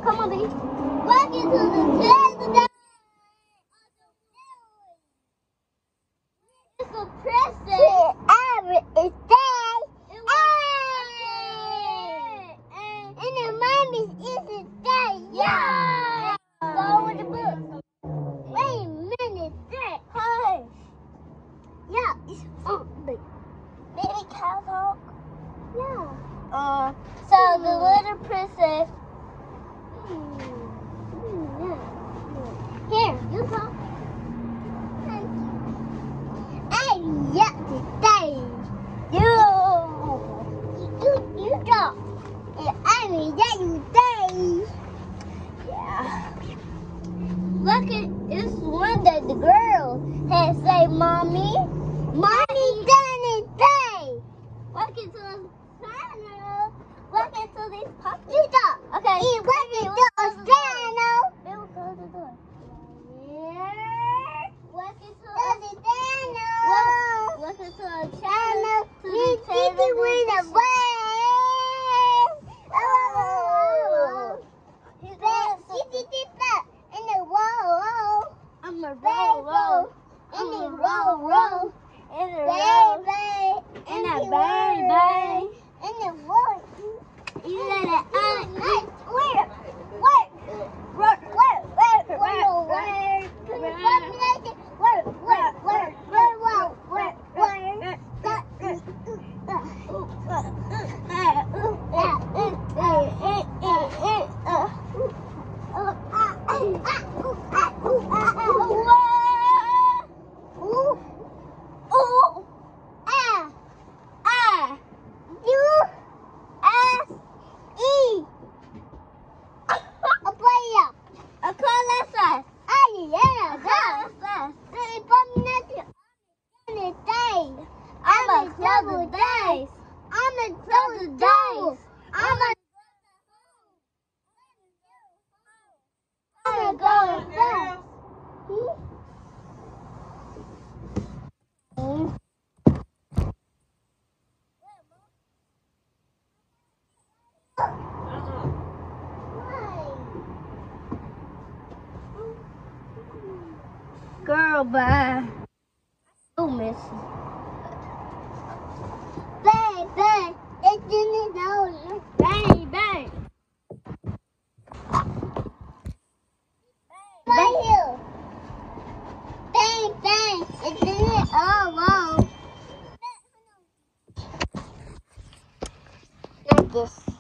come on, baby. Welcome to the Tales It's a princess. It's day. And the mommy is a day. Yeah. Go with the book. Wait a minute. Hey. Yeah, it's baby cow talk. Yeah. So the little princess. Here, you talk. Thank you. Hey, yeah, today. You talk. And I mean that you day. Yeah. Look at this one that the girl had say, Mommy, done it day. Welcome to the channel. Welcome to this puppy. You talk. Okay. Welcome to the channel. Bill, close the door. Yeah. Welcome to the channel. Welcome to the channel. We take it with the way. In the roll. I'm a roll. In the roll. In the roll. In the bang. In the roll. You let it out. Where? Girl, bye. Oh, Missy. Bang. It's in the nose. Bang. Right here. Bang. It's in it. Oh, wow. Like this.